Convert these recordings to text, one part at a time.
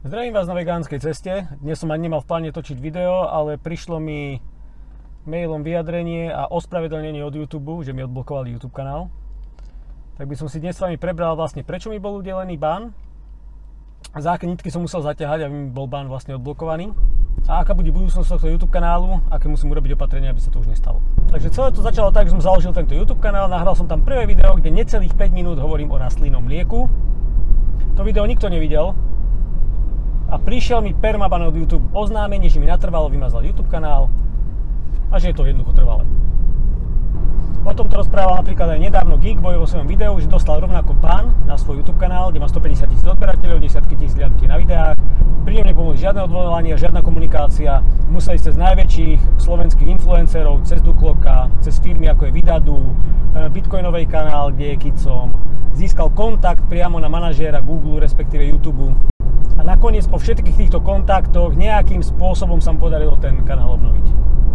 Zdravím vás na vegánskej ceste. Dnes som ani nemal v pláne točiť video, ale prišlo mi mailom vyjadrenie a ospravedlnenie od YouTube, že mi odblokovali YouTube kanál. Tak by som si dnes s vami prebral vlastne, prečo mi bol udelený ban, za aké nitky som musel zaťahať, aby mi bol ban vlastne odblokovaný a aká bude budúcnosť tohto YouTube kanálu, aké musím urobiť opatrenia, aby sa to už nestalo. Takže celé to začalo tak, že som založil tento YouTube kanál, nahral som tam prvé video, kde necelých 5 minút hovorím o rastlinnom mlieku. To video nikto nevidel. A prišiel mi permaban od YouTube, oznámenie, že mi natrvalo vymazal YouTube kanál a že je to jednoducho trvalé. O tom to rozprával napríklad aj nedávno Geekboy vo svojom videu, že dostal rovnako ban na svoj YouTube kanál, kde má 150 000 odberateľov, 10 000 ľudí na videách. Pri ňom nepomôže žiadne odvolanie, žiadna komunikácia. Museli cez najväčších slovenských influencerov, cez Dukloka, cez firmy ako je Vidadu, Bitcoinovej kanál, kde je Kicom. Získal kontakt priamo na manažéra Google, respektíve YouTube. A nakoniec po všetkých týchto kontaktoch nejakým spôsobom sa mu podarilo ten kanál obnoviť.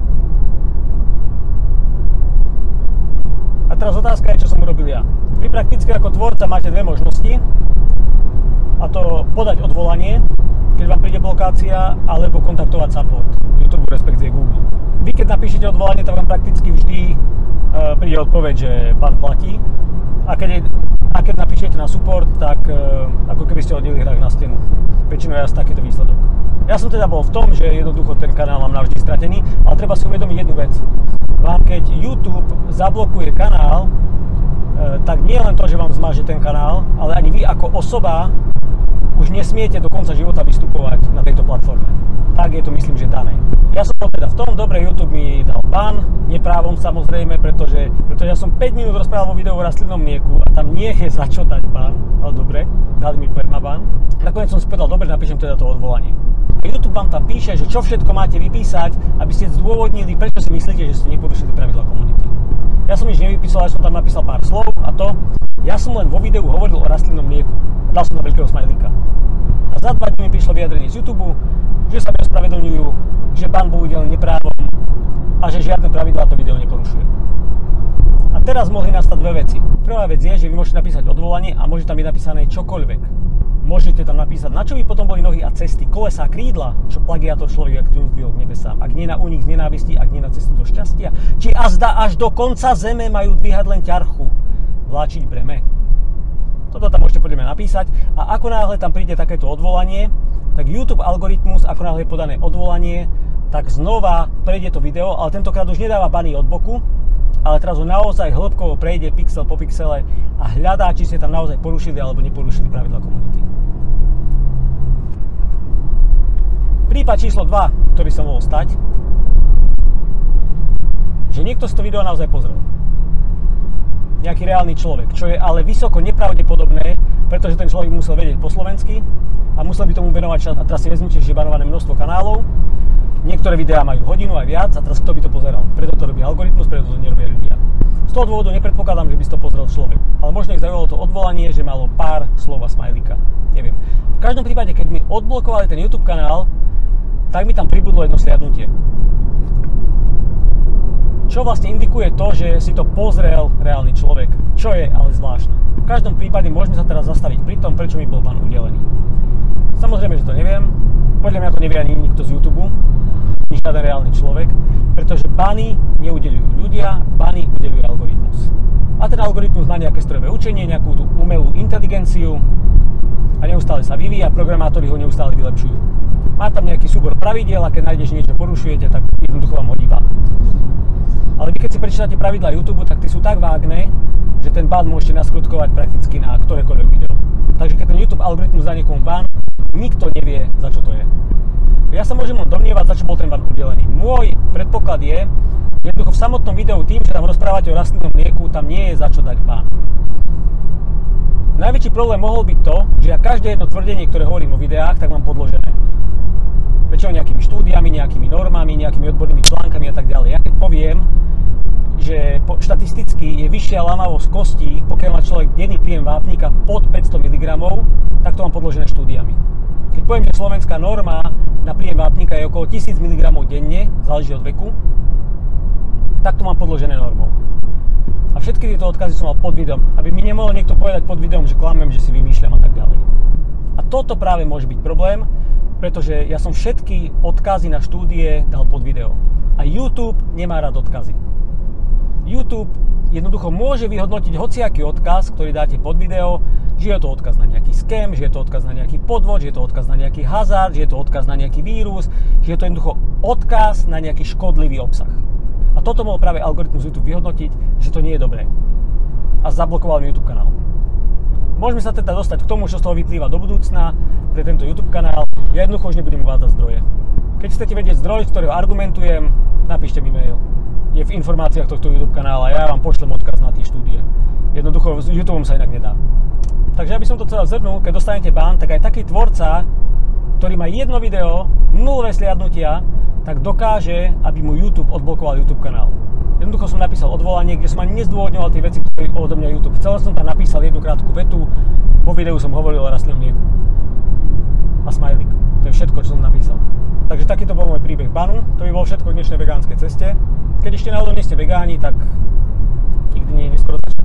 A teraz otázka je, čo som urobil ja. Vy prakticky ako tvorca máte dve možnosti. A to podať odvolanie, keď vám príde blokácia, alebo kontaktovať support YouTube, respektíve Google. Vy keď napíšete odvolanie, tak vám prakticky vždy príde odpoveď, že ban platí. A keď napíšete na support, tak ako keby ste hodili hrách na stenu. Väčšinou je asi takýto výsledok. Ja som teda bol v tom, že jednoducho ten kanál mám navždy stratený, ale treba si uvedomiť jednu vec. Vám keď YouTube zablokuje kanál, tak nie len to, že vám zmaže ten kanál, ale ani vy ako osoba už nesmiete do konca života vystupovať na tejto platforme. Tak je to, myslím, že dané. Ja som bol teda v tom, dobre, YouTube mi dal ban, neprávom samozrejme, pretože ja som 5 minút rozprával vo videu o rastlinnom mlieku a tam nie je za čo dať ban, ale dobre, dali mi permaban. Nakoniec som si povedal, dobre, napíšem teda to odvolanie. YouTube vám tam píše, že čo všetko máte vypísať, aby ste zdôvodnili, prečo si myslíte, že ste neporušili pravidlá komunity. Ja som nič nevypísal, ja som tam napísal pár slov a to, ja som len vo videu hovoril o rastlinnom mlieku. Dal som tam veľkého smajlíka. A za 2 dní mi prišlo vyjadrenie z YouTube, že sa mi ospravedlňujú, že ban bol udelený neprávom a že žiadne pravidlá to video neporušuje. A teraz mohli nastať dve veci. Prvá vec je, že vy môžete napísať odvolanie a môže tam byť napísané čokoľvek. Môžete tam napísať, na čo by potom boli nohy a cesty, kolesá, krídla, čo plagiátor človek, ak tu zdvihol k nebesám, ak nie na únik z nenávisti, ak nie na cestu do šťastia, či azda až do konca zeme majú dvíhať len ťarchu, vláčiť breme. Toto tam môžete podľa mňa napísať a ako náhle tam príde takéto odvolanie, tak YouTube algoritmus, ako náhle je podané odvolanie, tak znova prejde to video, ale tentokrát už nedáva bany od boku, ale teraz ho naozaj hĺbkovo prejde pixel po pixele a hľadá, či ste tam naozaj porušili alebo neporušili pravidlá komunity. Prípad číslo 2, ktorý sa mohol stať, že niekto si to video naozaj pozrel. Nejaký reálny človek, čo je ale vysoko nepravdepodobné, pretože ten človek musel vedieť po slovensky a musel by tomu venovať čas. A teraz si vezmite, že je banované množstvo kanálov, niektoré videá majú hodinu aj viac a teraz kto by to pozeral? Preto to robí algoritmus, preto to nerobia ľudia. Z toho dôvodu nepredpokladám, že by si to pozrel človek. Ale možno ich zaujalo to odvolanie, že malo pár slov a smajlíka. Neviem. V každom prípade, keď mi odblokovali ten YouTube kanál, tak mi tam pribudlo jedno sliadnutie. Čo vlastne indikuje to, že si to pozrel reálny človek, čo je ale zvláštne. V každom prípade môžeme sa teraz zastaviť pri tom, prečo mi bol ban udelený. Samozrejme, že to neviem. Podľa mňa to nevie ani nikto z YouTube, ni žiaden reálny človek, pretože bany neudeľujú ľudia, bany udeľuje algoritmus. A ten algoritmus má nejaké strojové učenie, nejakú tú umelú inteligenciu a neustále sa vyvíja, programátori ho neustále vylepšujú. Má tam nejaký súbor pravidiel a keď nájdeš niečo porušujete, tak jednoducho vám hodí ban. Ale vy keď si prečítate pravidlá YouTube, tak tie sú tak vágne, že ten ban môžete naskrutkovať prakticky na ktorékoľvek video. Takže keď ten YouTube algoritmus dá niekomu ban, nikto nevie, za čo to je. Ja sa môžem len domnievať, za čo bol ten ban udelený. Môj predpoklad je, že jednoducho v samotnom videu tým, že tam rozprávate o rastlinnom mlieku, tam nie je za čo dať ban. Najväčší problém mohol byť to, že ja každé jedno tvrdenie, ktoré hovorím o videách, tak mám podložené. Väčšinou nejakými štúdiami, nejakými normami, nejakými odbornými článkami a tak ďalej. Ja keď poviem, že štatisticky je vyššia lámavosť kostí, pokiaľ má človek denný príjem vápnika pod 500 mg, tak to mám podložené štúdiami. Keď poviem, že slovenská norma na príjem vápnika je okolo 1000 mg denne, záleží od veku, tak to mám podložené normou. A všetky tieto odkazy som mal pod videom, aby mi nemohol niekto povedať pod videom, že klamem, že si vymýšľam a tak ďalej. A toto práve môže byť problém, pretože ja som všetky odkazy na štúdie dal pod video. A YouTube nemá rád odkazy. YouTube jednoducho môže vyhodnotiť hociaký odkaz, ktorý dáte pod video, že je to odkaz na nejaký scam, že je to odkaz na nejaký podvod, že je to odkaz na nejaký hazard, že je to odkaz na nejaký vírus, že je to jednoducho odkaz na nejaký škodlivý obsah. A toto mohol práve algoritmus YouTube vyhodnotiť, že to nie je dobré. A zablokoval mi YouTube kanál. Môžeme sa teda dostať k tomu, čo z toho vyplýva do budúcna pre tento YouTube kanál. Ja jednoducho už nebudem uvádzať zdroje. Keď chcete vedieť zdroj, z ktorého argumentujem, napíšte mi mail. Je v informáciách tohto YouTube kanála, ja vám pošlem odkaz na tie štúdie. Jednoducho s YouTubeom sa inak nedá. Takže aby som to celé zhrnul, keď dostanete ban, tak aj taký tvorca, ktorý má jedno video, nulové sliadnutia, tak dokáže, aby mu YouTube odblokoval YouTube kanál. Jednoducho som napísal odvolanie, kde som ani nezdôvodňoval tie veci, ktoré odo mňa YouTube. Chcel som tam napísal jednu krátku vetu, vo videu som hovoril o rastlinnom mlieku. A smajlik. To je všetko, čo som napísal. Takže takýto bol môj príbeh banu. To by bolo všetko v dnešnej vegánskej ceste. Keď ešte náhodou nie ste vegáni, tak nikdy nie je neskoro začať.